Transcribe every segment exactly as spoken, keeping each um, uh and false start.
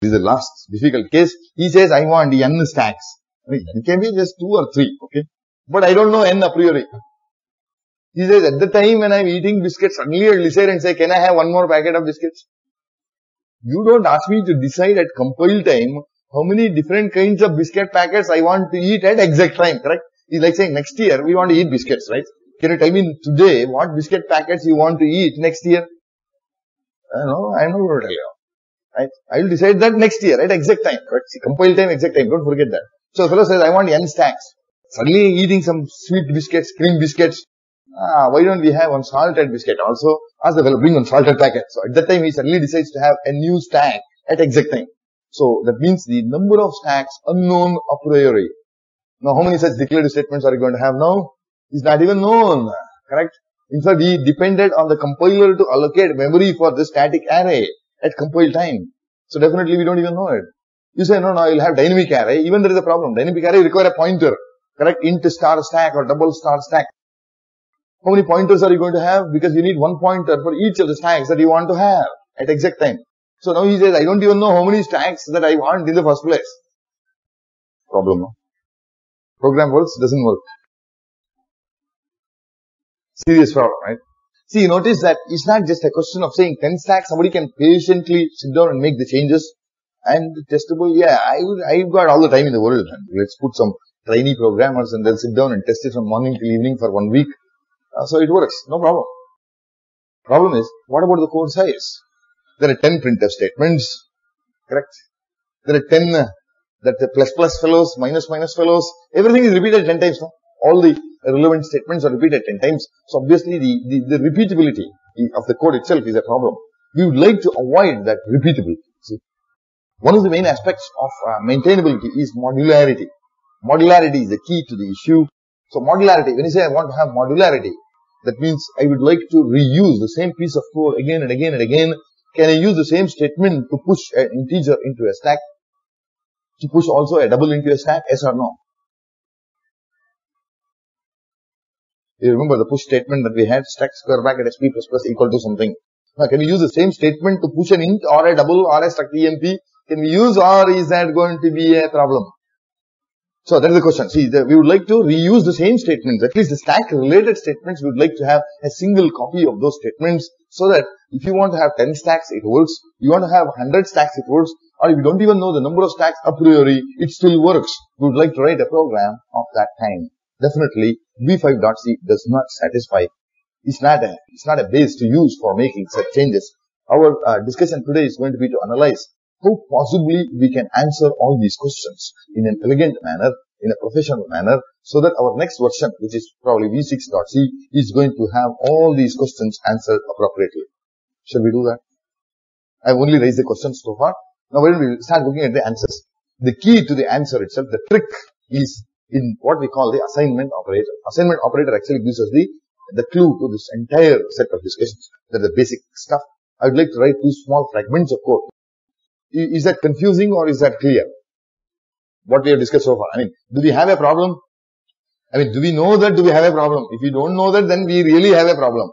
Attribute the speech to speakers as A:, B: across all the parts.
A: This is the last difficult case. He says, I want n stacks. I mean, it can be just two or three, okay? But I don't know n a priori. He says, at the time when I'm eating biscuits, suddenly I'll decide and say, can I have one more packet of biscuits? You don't ask me to decide at compile time how many different kinds of biscuit packets I want to eat at exact time, correct? It's like saying, next year we want to eat biscuits, right? Can you tell me today what biscuit packets you want to eat next year? Uh, no, I'm not going to tell you. Right? I will decide that next year at exact time, correct? See, compile time, exact time, don't forget that. So the fellow says, I want n stacks. Suddenly eating some sweet biscuits, cream biscuits. Ah, why don't we have one salted biscuit also? Ask the fellow, bring one salted packet. So at that time, he suddenly decides to have a new stack at exact time. So that means the number of stacks unknown a priori. Now, how many such declarative statements are you going to have now? It's not even known, correct? In fact, we depended on the compiler to allocate memory for this static array at compile time. So definitely we don't even know it. You say, no, no, you'll have dynamic array. Even there is a problem. Dynamic array require a pointer, correct? Int star stack or double star stack. How many pointers are you going to have? Because you need one pointer for each of the stacks that you want to have at exact time. So now he says, I don't even know how many stacks that I want in the first place. Problem, no? Program works, doesn't work. Serious problem, right? See, notice that it's not just a question of saying ten stacks. Somebody can patiently sit down and make the changes. And testable, yeah, I, I've got all the time in the world. Let's put some trainee programmers and they'll sit down and test it from morning till evening for one week. Uh, so it works, no problem. Problem is, what about the code size? There are ten printf statements, correct? There are ten, uh, that the plus plus fellows, minus minus fellows, everything is repeated ten times, no? All the relevant statements are repeated ten times. So obviously the, the, the repeatability of the code itself is a problem. We would like to avoid that repeatability. See, one of the main aspects of uh, maintainability is modularity. Modularity is the key to the issue. So modularity, when you say I want to have modularity, that means I would like to reuse the same piece of code again and again and again. Can I use the same statement to push an integer into a stack? To push also a double into a stack? Yes or no? You remember the push statement that we had, stack square bracket sp plus plus equal to something. Now, can we use the same statement to push an int or a double or a struct emp? Can we use, or is that going to be a problem? So that is the question. See, the, we would like to reuse the same statements, at least the stack related statements. We would like to have a single copy of those statements so that if you want to have ten stacks, it works. You want to have one hundred stacks, it works. Or if you don't even know the number of stacks a priori, it still works. We would like to write a program of that kind. Definitely, v five dot c does not satisfy. It's not a, it's not a base to use for making such changes. Our uh, discussion today is going to be to analyze how possibly we can answer all these questions in an elegant manner, in a professional manner, so that our next version, which is probably v six dot c, is going to have all these questions answered appropriately. Shall we do that? I've only raised the questions so far. Now, when we start looking at the answers, the key to the answer itself, the trick is in what we call the assignment operator. Assignment operator actually gives us the, the clue to this entire set of discussions. That's the basic stuff. I would like to write two small fragments of code. Is that confusing or is that clear? What we have discussed so far. I mean, do we have a problem? I mean, do we know that? Do we have a problem? If we don't know that, then we really have a problem.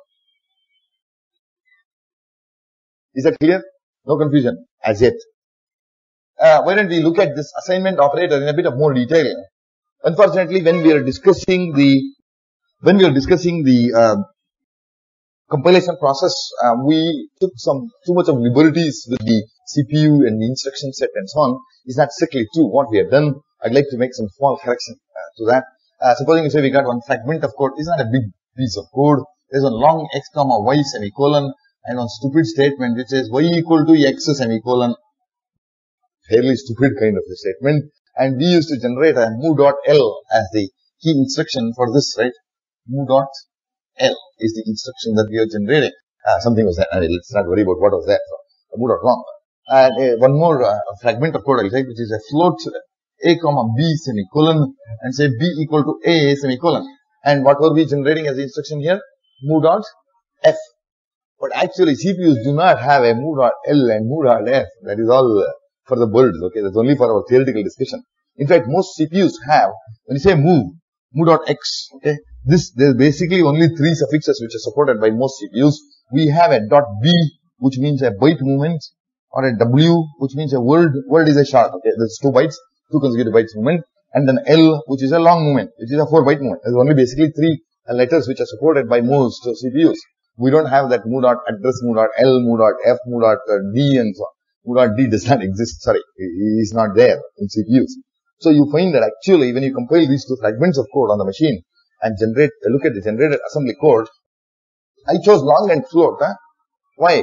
A: Is that clear? No confusion as yet. Uh, why don't we look at this assignment operator in a bit of more detail? Unfortunately, when we are discussing the, when we are discussing the uh, compilation process, uh, we took some too much of liberties with the C P U and the instruction set and so on. It's not strictly true what we have done. I'd like to make some small correction uh, to that. Uh, supposing you say we got one fragment of code, it's not a big piece of code. There's one long x comma y semicolon and one stupid statement which says y equal to x semicolon. Fairly stupid kind of a statement. And we used to generate a move.l as the key instruction for this, right? Move.l is the instruction that we are generating. Uh, something was that. I mean, let's not worry about what was that. So, move.long. And uh, one more uh, fragment of code I'll take, which is a float a comma b semicolon and say b equal to a semicolon. And what were we generating as the instruction here? Move.f. But actually C P Us do not have a move.l and move.f. That is all uh, for the birds, okay? That's only for our theoretical discussion. In fact, most C P Us have, when you say move, move.x, okay? This, there's basically only three suffixes which are supported by most C P Us. We have a dot b, which means a byte movement, or a W, which means a word, word is a short, okay, there's two bytes, two consecutive bytes movement, and then L, which is a long movement, which is a four byte movement. There's only basically three letters which are supported by most C P Us. We don't have that mu dot address, mu dot L, mu dot F, mu dot D, and so on. Mu dot D does not exist, sorry, it is not there in C P Us. So you find that actually when you compile these two fragments of code on the machine and generate, look at the generated assembly code, I chose long and float, huh? Why?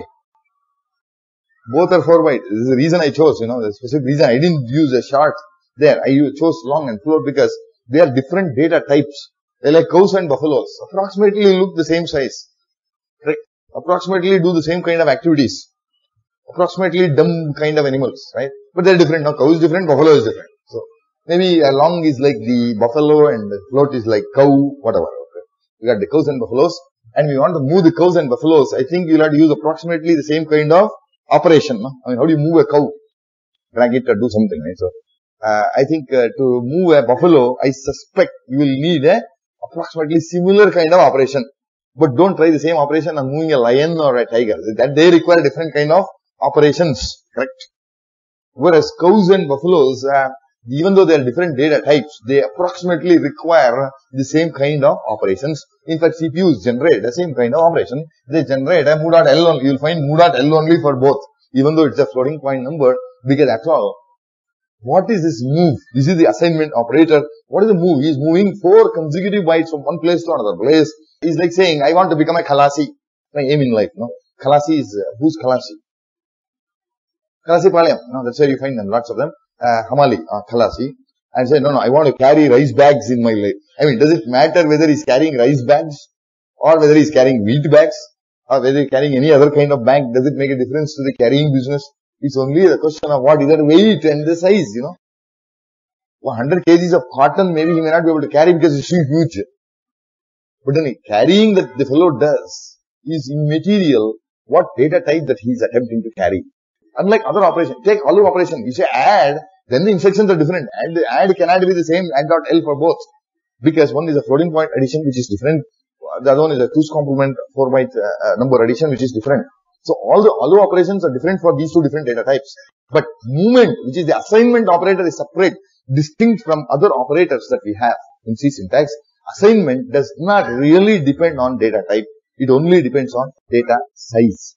A: Both are four byte. This is the reason I chose, you know, the specific reason I didn't use a short there. I chose long and float because they are different data types. They're like cows and buffaloes. Approximately look the same size. Right? Approximately do the same kind of activities. Approximately dumb kind of animals, right? But they're different. Now cow is different, buffalo is different. So maybe a long is like the buffalo and the float is like cow, whatever. Okay. We got the cows and buffaloes. And we want to move the cows and buffaloes. I think you'll have to use approximately the same kind of operation. No? I mean, how do you move a cow? Drag it or do something, right? So, uh, I think uh, to move a buffalo, I suspect you will need a approximately similar kind of operation. But don't try the same operation on moving a lion or a tiger. That they require different kind of operations, correct? Whereas cows and buffaloes, uh, even though they are different data types, they approximately require the same kind of operations. In fact, C P Us generate the same kind of operation. They generate a mu dot L only. You'll find mu dot L only for both, even though it's a floating point number, because after all, what is this move? This is the assignment operator. What is the move? He is moving four consecutive bytes from one place to another place. He's like saying, I want to become a Khalasi. My aim in life, no? Khalasi is, uh, who's Khalasi? Khalasi Palayam. No, that's where you find them, lots of them. Uh, Hamali, uh, Khalasi. And say, no, no, I want to carry rice bags in my life. I mean, does it matter whether he's carrying rice bags or whether he's carrying wheat bags or whether he's carrying any other kind of bag? Does it make a difference to the carrying business? It's only the question of what is that weight and the size, you know. one hundred kilograms of cotton maybe he may not be able to carry because it's too huge. But then carrying that the fellow does is immaterial what data type that he is attempting to carry. Unlike other operations, take olive operation, you say add, then the instructions are different. Add, add cannot be the same add dot L for both. Because one is a floating point addition which is different. The other one is a two's complement four byte uh, number addition which is different. So all the olive operations are different for these two different data types. But movement, which is the assignment operator, is separate, distinct from other operators that we have in C syntax. Assignment does not really depend on data type. It only depends on data size.